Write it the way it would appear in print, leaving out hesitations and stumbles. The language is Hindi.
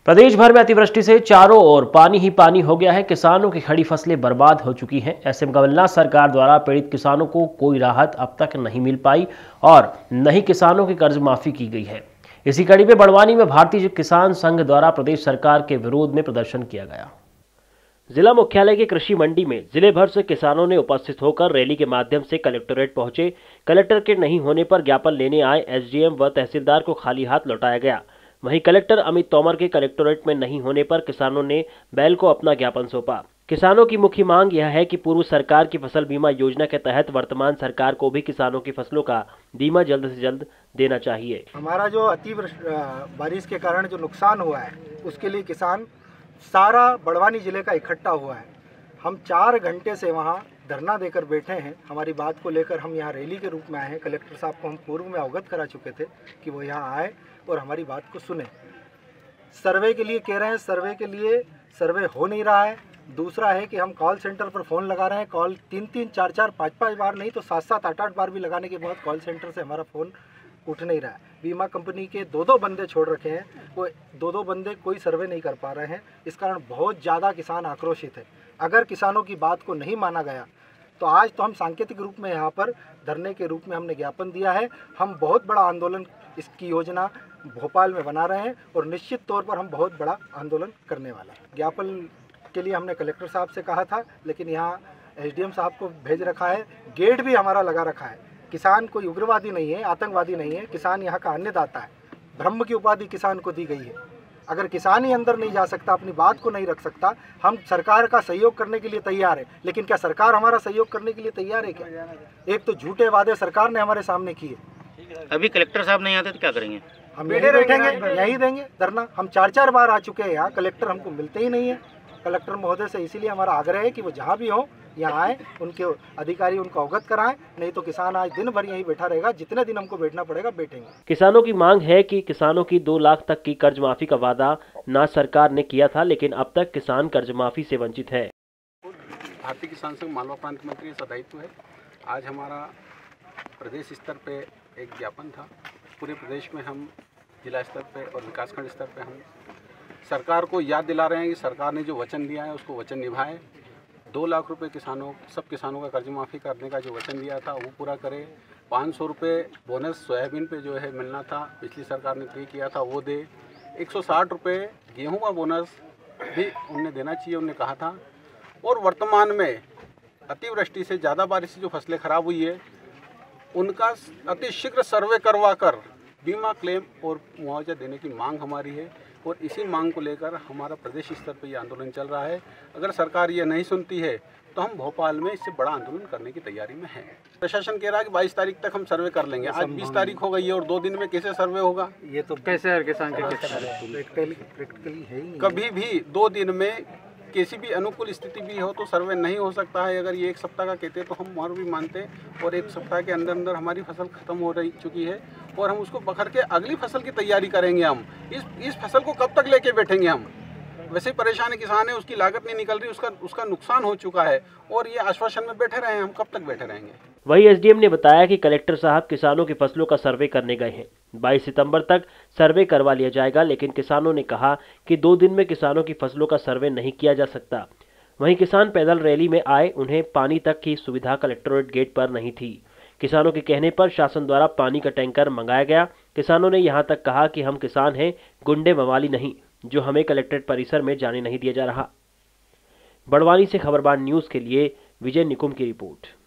प्रदेश भर में अतिवृष्टि से चारों ओर पानी ही पानी हो गया है। किसानों की खड़ी फसलें बर्बाद हो चुकी हैं। ऐसे में कमलनाथ सरकार द्वारा पीड़ित किसानों को कोई राहत अब तक नहीं मिल पाई और न ही किसानों की कर्ज माफी की गई है। इसी कड़ी में बड़वानी में भारतीय किसान संघ द्वारा प्रदेश सरकार के विरोध में प्रदर्शन किया गया। जिला मुख्यालय की कृषि मंडी में जिले भर से किसानों ने उपस्थित होकर रैली के माध्यम से कलेक्टोरेट पहुंचे। कलेक्टर के नहीं होने पर ज्ञापन लेने आए एसडीएम व तहसीलदार को खाली हाथ लौटाया गया। वहीं कलेक्टर अमित तोमर के कलेक्टोरेट में नहीं होने पर किसानों ने बैल को अपना ज्ञापन सौंपा। किसानों की मुख्य मांग यह है कि पूर्व सरकार की फसल बीमा योजना के तहत वर्तमान सरकार को भी किसानों की फसलों का बीमा जल्द से जल्द देना चाहिए। हमारा जो बारिश के कारण जो नुकसान हुआ है उसके लिए किसान सारा बड़वानी जिले का इकट्ठा हुआ है। हम 4 घंटे से वहाँ धरना देकर बैठे हैं। हमारी बात को लेकर हम यहाँ रैली के रूप में आए हैं। कलेक्टर साहब को हम पूर्व में अवगत करा चुके थे कि वो यहाँ आए और हमारी बात को सुने। सर्वे के लिए कह रहे हैं, सर्वे के लिए सर्वे हो नहीं रहा है। दूसरा है कि हम कॉल सेंटर पर फ़ोन लगा रहे हैं, कॉल 3-3, 4-4, 5-5 बार नहीं तो 7-7, 8-8 बार भी लगाने के बाद कॉल सेंटर से हमारा फ़ोन उठ नहीं रहा है। बीमा कंपनी के 2-2 बंदे छोड़ रखे हैं, वो 2-2 बंदे कोई सर्वे नहीं कर पा रहे हैं। इस कारण बहुत ज़्यादा किसान आक्रोशित है। अगर किसानों की बात को नहीं माना गया तो आज तो हम सांकेतिक रूप में यहाँ पर धरने के रूप में हमने ज्ञापन दिया है। हम बहुत बड़ा आंदोलन इसकी योजना भोपाल में बना रहे हैं और निश्चित तौर पर हम बहुत बड़ा आंदोलन करने वाला हैं। ज्ञापन के लिए हमने कलेक्टर साहब से कहा था, लेकिन यहाँ एसडीएम साहब को भेज रखा है। गेट भी हमारा लगा रखा है। किसान कोई उग्रवादी नहीं है, आतंकवादी नहीं है। किसान यहाँ का अन्नदाता है। ब्रह्म की उपाधि किसान को दी गई है। अगर किसान ही अंदर नहीं जा सकता, अपनी बात को नहीं रख सकता, हम सरकार का सहयोग करने के लिए तैयार है। लेकिन क्या सरकार हमारा सहयोग करने के लिए तैयार है क्या? एक तो झूठे वादे सरकार ने हमारे सामने किए। अभी कलेक्टर साहब नहीं आते तो क्या करेंगे? हम यहीं बैठेंगे, यहीं देंगे धरना। हम 4-4 बार आ चुके हैं यहाँ, कलेक्टर हमको मिलते ही नहीं है। कलेक्टर महोदय से इसीलिए हमारा आग्रह है कि वो जहाँ भी हो यहाँ आए, उनके अधिकारी उनको अवगत कराएं। नहीं तो किसान आज दिन भर यहीं बैठा रहेगा। जितने दिन हमको बैठना पड़ेगा बैठेंगे। किसानों की मांग है कि किसानों की 2 लाख तक की कर्ज माफी का वादा ना सरकार ने किया था, लेकिन अब तक किसान कर्ज माफी से वंचित है। भारतीय किसान संघ मालवा प्रांत मंत्री का दायित्व है। आज हमारा प्रदेश स्तर पे एक ज्ञापन था। पूरे प्रदेश में हम जिला स्तर पे और विकासखंड स्तर पे हम सरकार को याद दिला रहे हैं कि सरकार ने जो वचन दिया है उसको वचन निभाए। 2 लाख रुपए सब किसानों का कर्ज माफ़ी करने का जो वचन दिया था वो पूरा करे। 500 रुपये बोनस सोयाबीन पे जो है मिलना था, पिछली सरकार ने तय किया था वो दे। 160 रुपये गेहूँ का बोनस भी उनने देना चाहिए, उनने कहा था। और वर्तमान में अतिवृष्टि से ज़्यादा बारिश से जो फसलें खराब हुई है उनका अतिशीघ्र सर्वे करवा कर बीमा क्लेम और मुआवजा देने की मांग हमारी है। और इसी मांग को लेकर हमारा प्रदेश स्तर पर यह आंदोलन चल रहा है। अगर सरकार ये नहीं सुनती है तो हम भोपाल में इससे बड़ा आंदोलन करने की तैयारी में हैं। प्रशासन कह रहा है कि 22 तारीख तक हम सर्वे कर लेंगे। आज 20 तारीख हो गई है और 2 दिन में कैसे सर्वे होगा? ये तो कैसे है किसान के प्रैक्टिकली है ही। कभी भी 2 दिन में किसी भी अनुकूल स्थिति भी हो तो सर्वे नहीं हो सकता है। अगर ये 1 सप्ताह का कहते तो हम और भी मानते, और 1 सप्ताह के अंदर अंदर हमारी फसल खत्म हो चुकी है और हम उसको पकड़ के अगली फसल की तैयारी करेंगे। हम इस फसल को कब तक लेके बैठेंगे? हम वैसे ही परेशान किसान है, उसकी लागत नहीं निकल रही, उसका नुकसान हो चुका है और ये आश्वासन में बैठे रहे हैं। हम कब तक बैठे रहेंगे? वही एसडीएम ने बताया कि कलेक्टर साहब किसानों की फसलों का सर्वे करने गए हैं। 22 सितंबर तक सर्वे करवा लिया जाएगा, लेकिन किसानों ने कहा कि 2 दिन में किसानों की फसलों का सर्वे नहीं किया जा सकता। वहीं किसान पैदल रैली में आए, उन्हें पानी तक की सुविधा कलेक्टोरेट गेट पर नहीं थी। किसानों के कहने पर शासन द्वारा पानी का टैंकर मंगाया गया। किसानों ने यहां तक कहा कि हम किसान हैं, गुंडे मवाली नहीं, जो हमें कलेक्ट्रेट परिसर में जाने नहीं दिया जा रहा। बड़वानी से खबरबान न्यूज के लिए विजय निकुम की रिपोर्ट।